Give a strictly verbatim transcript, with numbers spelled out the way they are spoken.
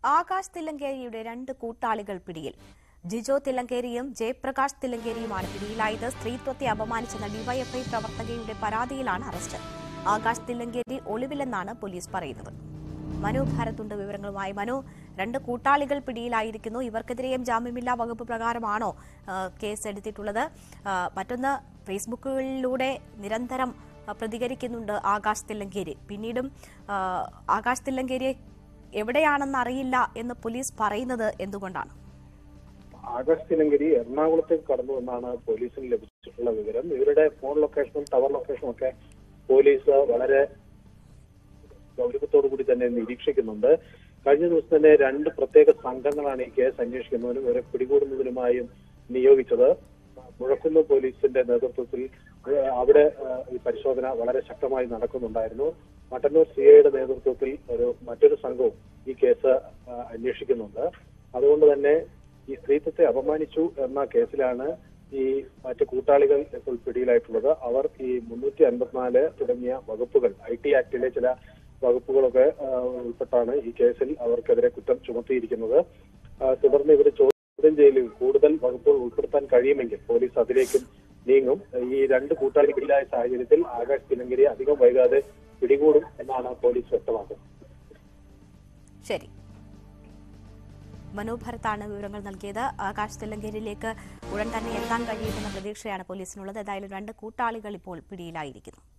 ആകാശ് തില്ലങ്കേരിയുടെ രണ്ട് കൂട്ടാളികൾ പിടിയിൽ. ജിജോ തില്ലങ്കേരിയും ജയപ്രകാശ് തില്ലങ്കേരിയുമാണ് പിടിയിലായത്. സ്ത്രീത്വത്തെ അപമാനിച്ചെന്ന ഡിവൈഎഫ്ഐ പ്രവർത്തകയുടെ പരാതിയിലാണ് അറസ്റ്റ്. ആകാശ് തില്ലങ്കേരി ഒളിവിലെന്നാണ് പോലീസ് പറയുന്നത്. മനു ഭാരതുണ്ട് വിവരങ്ങളുമായി. മനു, രണ്ട് കൂട്ടാളികൾ പിടിയിലായിരിക്കുന്നു. ഇവർക്കെതിരെയും ജാമ്യമില്ലാ വകുപ്പ് പ്രകാരമാണോ കേസ് എടുത്തിട്ടുള്ളത്? മറ്റൊന്ന്, ഫേസ്ബുക്കുകളിലൂടെ നിരന്തരം പ്രതികരിക്കുന്നുണ്ട് ആകാശ് തില്ലങ്കേരി. പിന്നീടും ആകാശ് തില്ലങ്കേരിയെ എവിടെയാണെന്ന് അറിയില്ല എന്ന് പോലീസ് പറയുന്നത് എന്തുകൊണ്ടാണ്? ആകാശ് തില്ലങ്കേരി എറണാകുളത്തേക്ക് കടന്നു എന്നാണ് പോലീസിന് ലഭിച്ചിട്ടുള്ള വിവരം. ഇവരുടെ ഫോൺ ലൊക്കേഷനും ടവർ ലൊക്കേഷനും ഒക്കെ പോലീസ് വളരെ ഗൗരവത്തോടു കൂടി തന്നെ നിരീക്ഷിക്കുന്നുണ്ട്. കഴിഞ്ഞ ദിവസം തന്നെ രണ്ട് പ്രത്യേക സംഘങ്ങളാണ് ഈ കേസ് അന്വേഷിക്കുന്നതിനും ഇവരെ പിടികൂടുന്നതിനുമായും നിയോഗിച്ചത്. മുഴക്കുന്ന് പോലീസിന്റെ നേതൃത്വത്തിൽ അവിടെ ഈ പരിശോധന വളരെ ശക്തമായി നടക്കുന്നുണ്ടായിരുന്നു. മട്ടന്നൂർ സി ഐയുടെ നേതൃത്വത്തിൽ ഒരു മറ്റൊരു സംഘവും ഈ കേസ് അന്വേഷിക്കുന്നുണ്ട്. അതുകൊണ്ട് തന്നെ ഈ സ്ത്രീത്വത്തെ അപമാനിച്ചു എന്ന കേസിലാണ് ഈ മറ്റ് കൂട്ടാളികൾ ഇപ്പോൾ പിടിയിലായിട്ടുള്ളത്. അവർ ഈ മുന്നൂറ്റി അൻപത്തിനാല് തുടങ്ങിയ വകുപ്പുകൾ, ഐ ടി ആക്ടിലെ ചില വകുപ്പുകളൊക്കെ ഉൾപ്പെട്ടാണ് ഈ കേസിൽ അവർക്കെതിരെ കുറ്റം ചുമത്തിയിരിക്കുന്നത്. തുടർന്ന് ഇവർ ചോദ്യം ചെയ്യലിൽ കൂടുതൽ വകുപ്പുകൾ ഉൾപ്പെടുത്താൻ കഴിയുമെങ്കിൽ പോലീസ് അതിലേക്കും നീങ്ങും. ഈ രണ്ട് കൂട്ടാളികൾ പിടിയിലായ സാഹചര്യത്തിൽ ആകാശ് തില്ലങ്കേരിയെ അധികം വൈകാതെ പിടികൂടും എന്നാണ് പോലീസ് വ്യക്തമാക്കുന്നത്. ശരി, മനോഭരത്താണ് വിവരങ്ങൾ നൽകിയത്. ആകാശ് തില്ലങ്കേരിയിലേക്ക് ഉടൻ തന്നെ എത്താൻ കഴിയുമെന്ന പ്രതീക്ഷയാണ് പോലീസിനുള്ളത്. ഏതായാലും രണ്ട് കൂട്ടാളികൾ ഇപ്പോൾ പിടിയിലായിരിക്കുന്നു.